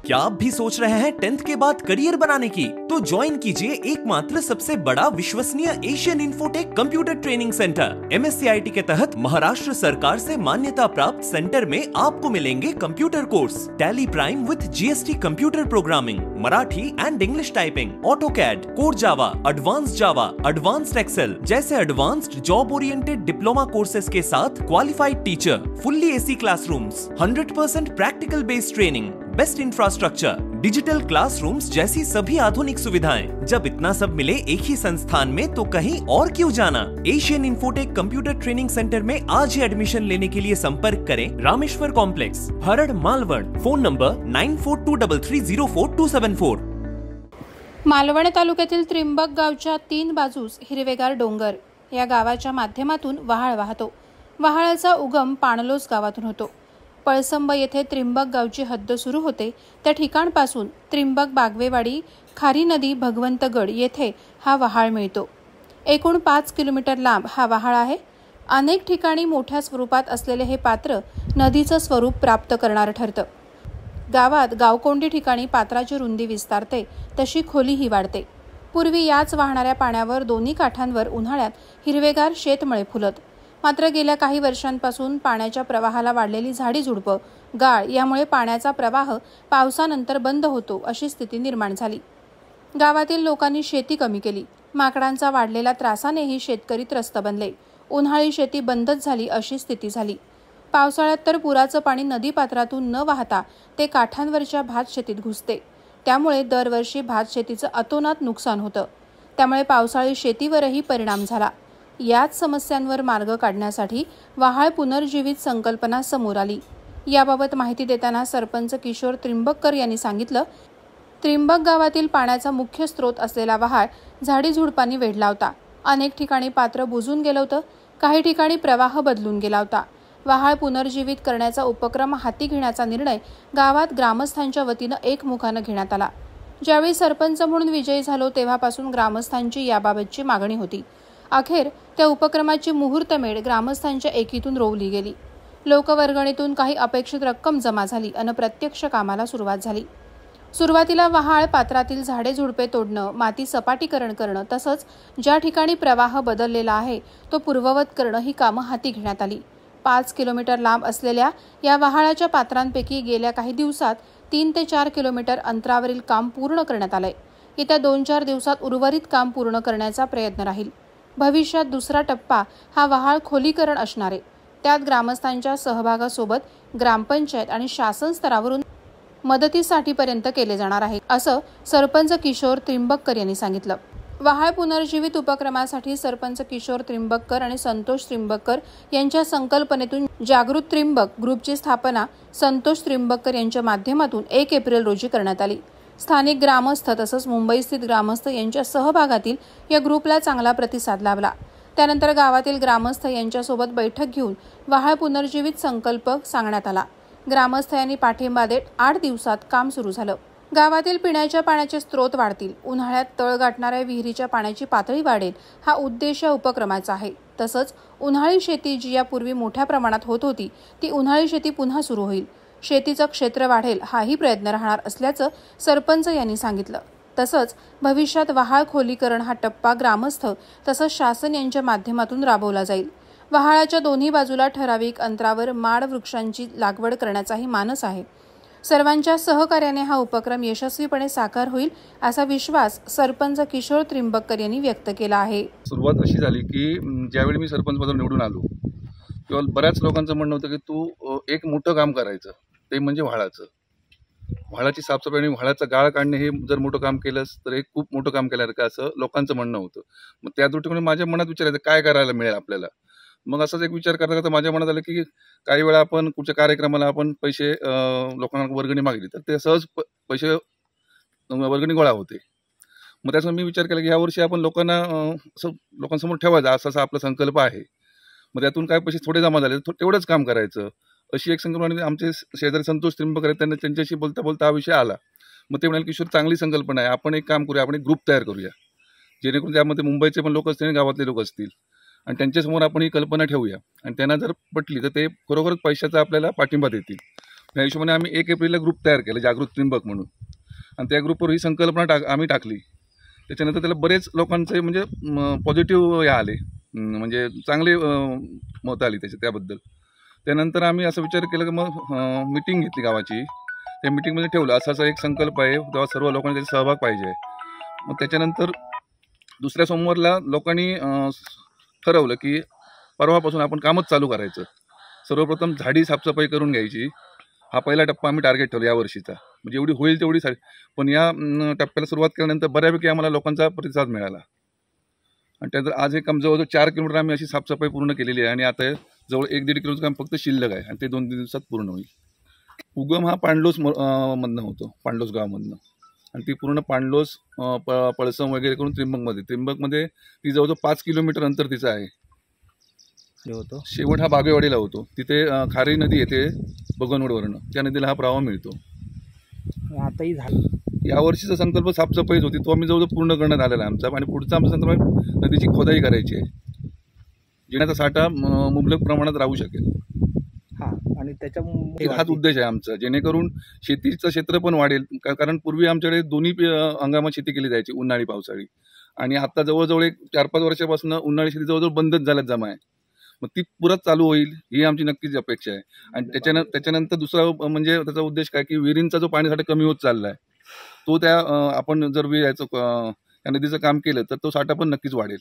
क्या आप भी सोच रहे हैं 10th के बाद करियर बनाने की? तो ज्वाइन कीजिए एकमात्र सबसे बड़ा विश्वसनीय Asian Infotech computer training centre. MSCIT के तहत महाराष्ट्र सरकार से मान्यता प्राप्त सेंटर में आपको मिलेंगे computer course, Tally Prime with GST computer programming, Marathi and English typing, AutoCAD, core Java, advanced Excel जैसे advanced job oriented diploma courses के साथ qualified teacher, fully AC classrooms, 100% practical based training, best infrastructure, digital classrooms जैसी सभी आधुनिक सुविधाएं। जब इतना सब मिले एक ही संस्थान में तो कहीं और क्यों जाना? Asian Infotech computer training centre में आज ही एडमिशन लेने के लिए संपर्क करें Rameshwar complex, Harad, Malvan. Phone number 9423304274। Malvan तालुक्यातील त्रिंबक गावच्या 3 बाजूस हिरवेगार डोंगर या गावाच्या माध्यमातून वहाळ वाहतो। वहाळाचा उगम पाणलोस गावातून होतो। पळसंब येथे त्रिंबक गावची हद्द सुरू होते। त्या ठिकाणपासून त्रिंबक, बागवेवाडी, खारी नदी, भगवंतगड येथे हा वहाळ मिळतो। एकूण 5 किलोमीटर लांब हा वहाळ आहे। अनेक ठिकाणी मोठ्या स्वरूपात असलेले हे पात्र नदीचं स्वरूप प्राप्त करणारं ठरतं। गावात गावकोंडी ठिकाणी पात्राची रुंदी विस्तारते तशी खोलीही वाढते। पूर्वी याच वाहणाऱ्या पाण्यावर दोन्ही काठांवर उन्हाळ्यात हिरवेगार शेतमळे फुलत। मात्र गेल्या काही वर्षांपासून पाण्याच्या प्रवाहाला वाढलेली झाडी झुडपं, गाळ यामुळे पाण्याचा प्रवाह पावसानंतर बंद होतो अशी स्थिती निर्माण झाली। गावातील लोकांनी शेती कमी केली। माकडांचा वाढलेल्या त्रासानेही शेतकरी त्रस्त बनले। उन्हाळी शेती बंदच झाली अशी स्थिती झाली। पावसाळ्यात तर पुराचं पाणी नदीपात्रातून न वाहता ते काठांवरच्या भात शेतीत घुसते। त्यामुळे दरवर्षी भात शेतीचं अतोनात नुकसान होतं। त्यामुळे पावसाळी शेतीवरही परिणाम झाला। याच समस्यांवर मार्ग काढण्यासाठी वहाळ पुनर्जीवित संकल्पना समोर आली। याबाबत माहिती देताना सरपंच किशोर त्रिंबककर यांनी सांगितलं, त्रिंबक गावातील पाण्याचा मुख्य स्रोत असलेला वहाळ झाडी झुडपांनी वेढला होता। अनेक ठिकाणी पात्र बुजून गेलं होतं। काही ठिकाणी प्रवाह बदलून गेला होता। वहाळ पुनर्जीवित करण्याचा उपक्रम हाती घेण्याचा निर्णय गावात ग्रामस्थांच्या वतीनं एकमुखानं घेण्यात आला। ज्यावेळी सरपंच म्हणून विजयी झालो तेव्हापासून ग्रामस्थांची याबाबतची मागणी होती। अखेर त्या उपक्रमाची मुहूर्तमेढ ग्रामस्थांच्या एकीतून रोवली गेली। लोकवर्गणीतून काही अपेक्षित रक्कम जमा झाली आणि प्रत्यक्ष कामाला सुरुवात झाली। सुरुवातीला वहाळ पात्रातील झाडे झुडपे तोडणं, माती सपाटीकरण करणं तसंच ज्या ठिकाणी प्रवाह बदललेला आहे तो पूर्ववत करणं ही कामं हाती घेण्यात आली। 5 किलोमीटर लांब असलेल्या या वहाळाच्या पात्रांपैकी गेल्या काही दिवसात 3 ते 4 किलोमीटर अंतरावरील काम पूर्ण करण्यात आलंय। येत्या 2-4 दिवसात उर्वरित काम पूर्ण करण्याचा प्रयत्न राहील। भविष्यात दुसरा टप्पा हा वहाळ खोलीकरण असणार आहे। त्यात ग्रामस्थांच्या सहभागासोबत ग्रामपंचायत आणि शासन स्तरावरून मदतीसाठीपर्यंत केले जाणार आहे, असं सरपंच किशोर त्रिंबककर यांनी सांगितलं। वहाळ पुनर्जीवित उपक्रमासाठी सरपंच किशोर त्रिंबककर आणि संतोष त्रिंबककर यांच्या संकल्पनेतून जागृत त्रिंबक ग्रुपची स्थापना संतोष त्रिंबककर यांच्या माध्यमातून 1 एप्रिल रोजी करण्यात आली। स्थानिक ग्रामस्थ तसंच मुंबईस्थित ग्रामस्थ यांच्या सहभागातील या ग्रुपला चांगला प्रतिसाद लाभला। त्यानंतर गावातील ग्रामस्थ यांच्यासोबत बैठक घेऊन वहाळ पुनर्जीवित संकल्प सांगण्यात आला। ग्रामस्थ यांनी पाठिंबा देत 8 दिवसात काम सुरू झालं। गावातील पिण्याच्या पाण्याचे स्रोत वाढतील, उन्हाळ्यात तळ गाठणाऱ्या विहिरीच्या पाण्याची पातळी वाढेल हा उद्देश या उपक्रमाचा आहे। तसंच उन्हाळी शेती जी यापूर्वी मोठ्या प्रमाणात होत होती ती उन्हाळी शेती पुन्हा सुरू होईल। शेतीचं क्षेत्र वाढेल हाही प्रयत्न राहणार असल्याचं सरपंच यांनी सांगितलं। तसंच भविष्यात वहाळ खोलीकरण हा टप्पा ग्रामस्थ तसंच शासन यांच्या माध्यमातून राबवला जाईल। वहाळाच्या दोन्ही बाजूला ठराविक अंतरावर माड वृक्षांची लागवड करण्याचाही मानस आहे। सर्वांच्या सहकार्याने हा उपक्रम यशस्वीपणे साकार होईल असा विश्वास सरपंच किशोर त्रिंबककर यांनी व्यक्त केला आहे। सुरुवात अशी झाली की ज्यावेळी मी सरपंच पदावर निवडून आलो तेव्हा बऱ्याच लोकांचं म्हणणं होतं की तू एक मोठं काम करायचं, ते म्हणजे वहाळाची साफसफाई आणि वहाळाचा गाळ काढणे हे जर मोठं काम केलंस तर एक खूप मोठं काम केल्यासारखं असं लोकांचं म्हणणं होतं। मग त्या दृष्टीने माझ्या मनात विचारायचं काय करायला मिळेल आपल्याला। मग असाच एक विचार करता करता माझ्या मनात आलं की काही वेळा आपण कुठच्या कार्यक्रमाला आपण पैसे लोकांना वर्गणी मागली तर ते सहज पैसे वर्गणी गोळा होते। मग त्याचा मी विचार केला की यावर्षी आपण लोकांना असं लोकांसमोर ठेवायचं असा आपला संकल्प आहे। मग त्यातून काय पैसे थोडे जमा झाले तेवढंच काम करायचं अशी एक संकल्पना आमचे शेजारी संतोष त्रिंबककर त्यांना त्यांच्याशी बोलता बोलता हा विषय आला। मग ते म्हणाले किशोर चांगली संकल्पना आहे, आपण एक काम करूया, आपण एक ग्रुप तयार करूया जेणेकरून त्यामध्ये मुंबईचे पण लोक असतील आणि गावातले लोक असतील आणि त्यांच्यासमोर आपण ही कल्पना ठेवूया आणि त्यांना जर पटली तर ते खरोखरच पैशाचा आपल्याला पाठिंबा देतील। त्या हिशोबाने आम्ही 1 एप्रिलला ग्रुप तयार केला, जागृत त्रिंबक म्हणून, आणि त्या ग्रुपवर ही संकल्पना आम्ही टाकली. त्याच्यानंतर त्याला बरेच लोकांचे म्हणजे पॉझिटिव्ह हे आले, म्हणजे चांगले मतं आली त्याबद्दल. त्यानंतर आम्ही असा विचार केला की मग मीटिंग घेतली गावाची. त्या मीटिंगमध्ये ठेवलं असा एक संकल्प आहे, तेव्हा सर्व लोकांनी त्याचा सहभाग पाहिजे. मग त्याच्यानंतर दुसऱ्या सोमवारला लोकांनी ठरवलं की परवापासून आपण कामच चालू करायचं. सर्वप्रथम झाडी साफसफाई करून घ्यायची. हा पहिला टप्पा आम्ही टार्गेट ठेवला यावर्षीचा, म्हणजे एवढी होईल तेवढी पण या टप्प्याला सुरुवात केल्यानंतर बऱ्यापैकी आम्हाला लोकांचा प्रतिसाद मिळाला. आणि त्यानंतर आज हे काम जवळजवळ 4 किलोमीटर आम्ही अशी साफसफाई पूर्ण केलेली आहे, आणि आता जवळ 1-1.5 किलोमीटर काम फक्त शिल्लक आहे, आणि ते 2-3 दिवसात पूर्ण होईल. उगम हा पांडलोस मधनं होतो, पांडलोस गावामधनं, आणि ती पूर्ण पांडलोस पळसम वगैरे करून त्रिंबकमध्ये ती जवळजवळ 5 किलोमीटर अंतर तिचं आहे. होतो शेवट हा बागेवाडीला होतो. तिथे खारी नदी येते बगनवडवरनं, त्या नदीला हा प्रवाह मिळतो. आताही झालं. यावर्षीचा संकल्प साफसफाईच होती, तो आम्ही जवळजवळ पूर्ण करण्यात आलेला आहे आमचा. आणि पुढचा आमचा संकल्प नदीची खोदाई करायची आहे, जिण्याचा साठा मुबलक प्रमाणात राहू शकेल. आणि त्याच्या हाच उद्देश आहे आमचा, जेणेकरून शेतीचं क्षेत्र पण वाढेल. कारण पूर्वी आमच्याकडे दोन्ही हंगामात शेती केली जायची, उन्हाळी पावसाळी. आणि आता जवळजवळ 1-4-5 वर्षापासून उन्हाळी शेती जवळजवळ बंदच झाल्यात जमा आहे. मग ती पुरत चालू होईल ही आमची नक्कीच अपेक्षा आहे. आणि त्याच्यानंतर दुसरा म्हणजे त्याचा उद्देश काय की विहिरींचा जो पाणीसाठा कमी होत चालला आहे, तो त्या आपण जर त्या नदीचं काम केलं तर तो साठा पण नक्कीच वाढेल.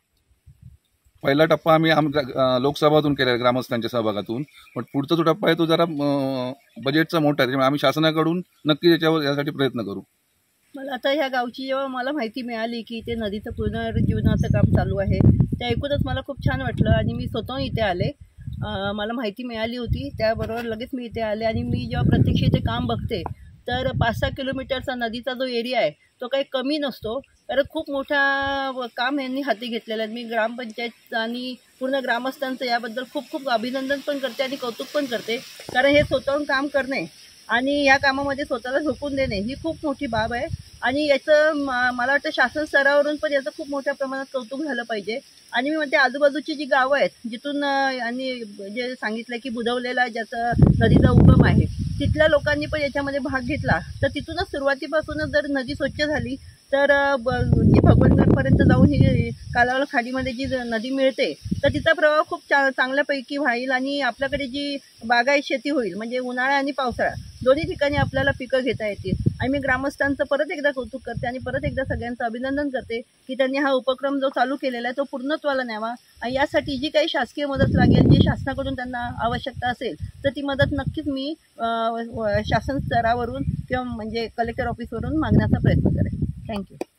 पहिला टप्पा आम्ही लोकसभातून केला आहे, ग्रामस्थांच्या सहभागातून. पण पुढचा जो टप्पा आहे तो जरा बजेटचा मोठा आहे, त्यामुळे आम्ही शासनाकडून नक्की यासाठी प्रयत्न करू. मला आता ह्या गावची जेव्हा मला माहिती मिळाली की ते नदीचं पुनर्जीवनाचं काम चालू आहे, ते ऐकूनच मला खूप छान वाटलं. आणि मी स्वतःहून इथे आले, मला माहिती मिळाली होती, त्याबरोबर लगेच मी इथे आले. आणि मी जेव्हा प्रत्यक्ष इथे काम बघते तर 5-6 किलोमीटरचा नदीचा जो एरिया आहे तो काही कमी नसतो, कारण खूप मोठा काम यांनी हाती घेतलेलं आहे. मी ग्रामपंचायत आणि पूर्ण ग्रामस्थांचं याबद्दल खूप खूप अभिनंदन पण करते आणि कौतुक पण करते, कारण हे स्वतःहून काम करणे आणि या कामामध्ये स्वतःला झोकून देणे ही खूप मोठी बाब आहे. आणि याचं मला वाटतं शासन स्तरावरून पण याचं खूप मोठ्या प्रमाणात कौतुक झालं पाहिजे. आणि मी म्हणते आजूबाजूची जी गावं आहेत जिथून आणि जे सांगितलं की बुधवलेला ज्याचं नदीचा उगम आहे, तिथल्या लोकांनी पण याच्यामध्ये भाग घेतला तर तिथूनच सुरुवातीपासूनच जर नदी स्वच्छ झाली तर जी भगवंतगडपर्यंत जाऊन ही कालावल खाडीमध्ये जी नदी मिळते तर तिचा प्रवाह खूप चांगल्यापैकी व्हाईल. आणि आपल्याकडे जी बागायत शेती होईल, म्हणजे उन्हाळा आणि पावसाळा दोन्ही ठिकाणी आपल्याला पिकं घेता येतील. आणि मी ग्रामस्थांचं परत एकदा कौतुक करते आणि परत एकदा सगळ्यांचं अभिनंदन करते की त्यांनी हा उपक्रम जो चालू केलेला आहे तो पूर्णत्वाला न्यावा. आणि यासाठी जी काही शासकीय मदत लागेल, जी शासनाकडून त्यांना आवश्यकता असेल तर ती मदत नक्कीच मी शासन स्तरावरून किंवा म्हणजे कलेक्टर ऑफिसवरून मागण्याचा प्रयत्न करेन. थँक्यू.